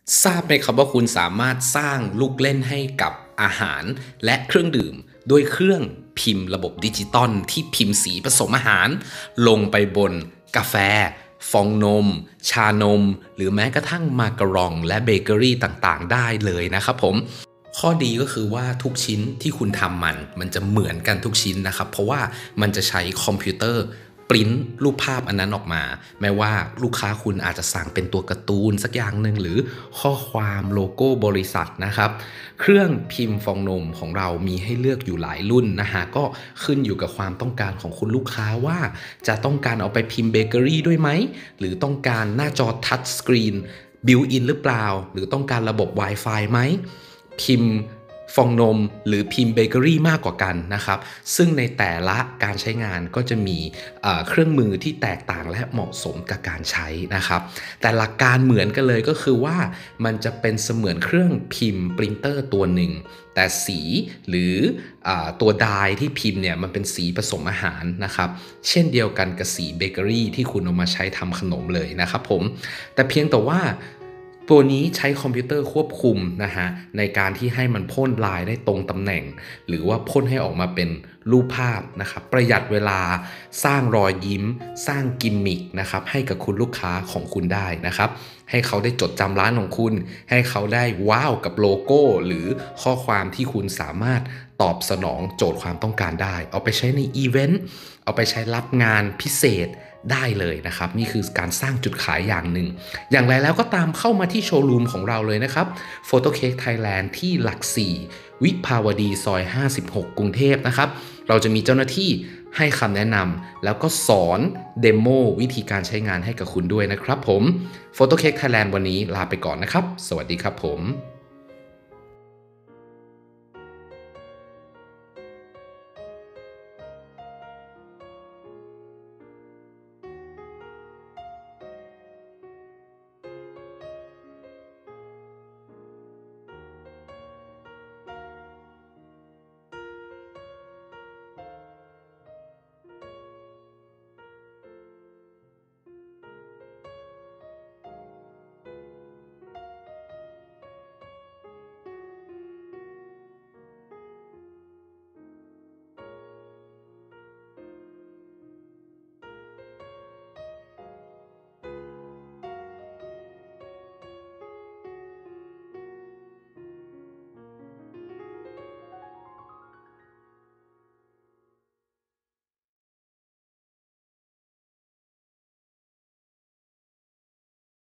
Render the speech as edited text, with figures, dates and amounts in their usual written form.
ทราบไหมครับว่าคุณสามารถสร้างลูกเล่นให้กับอาหารและเครื่องดื่มด้วยเครื่องพิมพ์ระบบดิจิตอลที่พิมพ์สีผสมอาหารลงไปบนกาแฟฟองนมชานมหรือแม้กระทั่งมาการองและเบเกอรี่ต่างๆได้เลยนะครับผมข้อดีก็คือว่าทุกชิ้นที่คุณทำมันจะเหมือนกันทุกชิ้นนะครับเพราะว่ามันจะใช้คอมพิวเตอร์ปริ้นรูปภาพอันนั้นออกมาแม้ว่าลูกค้าคุณอาจจะสั่งเป็นตัวการ์ตูนสักอย่างหนึ่งหรือข้อความโลโก้บริษัทนะครับเครื่องพิมพ์ฟองนมของเรามีให้เลือกอยู่หลายรุ่นนะฮะก็ขึ้นอยู่กับความต้องการของคุณลูกค้าว่าจะต้องการเอาไปพิมพ์เบเกอรี่ด้วยไหมหรือต้องการหน้าจอทัชสกรีนบิวอินหรือเปล่าหรือต้องการระบบ Wi-Fi ไหมพิมพ์ฟองนมหรือพิมพ์เบเกอรี่มากกว่ากันนะครับซึ่งในแต่ละการใช้งานก็จะมีเครื่องมือที่แตกต่างและเหมาะสมกับการใช้นะครับแต่หลักการเหมือนกันเลยก็คือว่ามันจะเป็นเสมือนเครื่องพิมพ์ปรินเตอร์ตัวหนึ่งแต่สีหรือตัวดายที่พิมพ์เนี่ยมันเป็นสีผสมอาหารนะครับเช่นเดียวกันกับสีเบเกอรี่ที่คุณเอามาใช้ทำขนมเลยนะครับผมแต่เพียงแต่ว่าตัวนี้ใช้คอมพิวเตอร์ควบคุมนะฮะในการที่ให้มันพ่นลายได้ตรงตำแหน่งหรือว่าพ่นให้ออกมาเป็นรูปภาพนะครับประหยัดเวลาสร้างรอยยิ้มสร้างกิมมิคนะครับให้กับคุณลูกค้าของคุณได้นะครับให้เขาได้จดจำร้านของคุณให้เขาได้ว้าวกับโลโก้หรือข้อความที่คุณสามารถตอบสนองโจทย์ความต้องการได้เอาไปใช้ในอีเวนต์เอาไปใช้รับงานพิเศษได้เลยนะครับนี่คือการสร้างจุดขายอย่างหนึ่งอย่างไรแล้วก็ตามเข้ามาที่โชว์รูมของเราเลยนะครับ Photo Cake Thailand ที่หลัก4วิภาวดีซอย56กรุงเทพนะครับเราจะมีเจ้าหน้าที่ให้คำแนะนำแล้วก็สอนเดโมวิธีการใช้งานให้กับคุณด้วยนะครับผม Photo Cake Thailand วันนี้ลาไปก่อนนะครับสวัสดีครับผม